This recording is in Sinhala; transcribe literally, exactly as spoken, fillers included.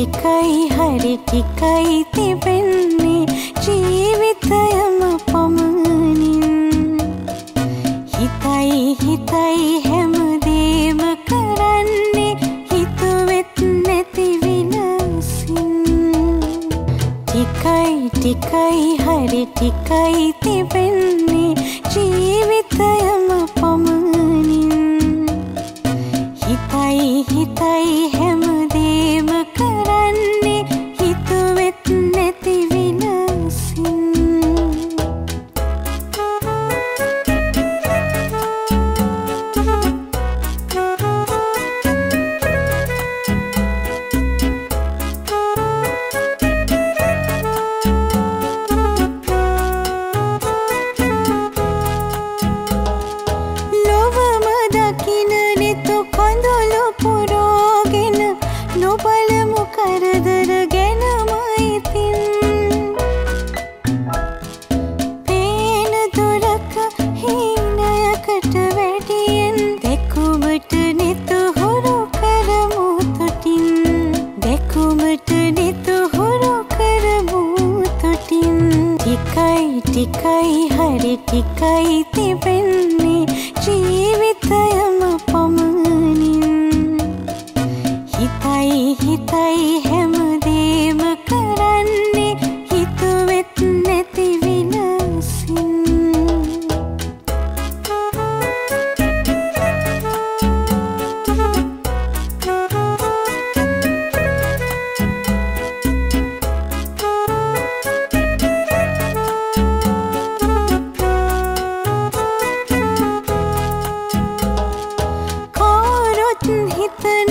ටිකයි හරි ටිකයි තිබෙන්නේ ජීවිතයම පමණින් හිතයි හිතයි හැමදේම කරන්නේ හිතුවෙත් නැති විනාසින් ටිකයි ටිකයි හරි ටිකයි තිබෙන්නේ ජීවිතයම පමණින් හිතයි හිතයි හැමදේම කරන්නේ හිතුවෙත් නැති විනාසින් ලොවම දකින නෙතු කඳුළු පුරෝගෙන නොබලමු කරදර ගැනම ඉතින් පේන දුරක හීනයකට වැඩියෙන් දැකුමට නෙතු හුරු කරමු තොටින් දැකුමට නෙතු හුරු කරමු තොටින් ටිකයි ටිකයි හරි ටිකයි තිබෙන්නේ ජීවිතයම පමණින් හිතයි හිතයි හැමදේම කරන්නේ හිතුවෙත් නැති විනාසින් කවුරුත් හිතන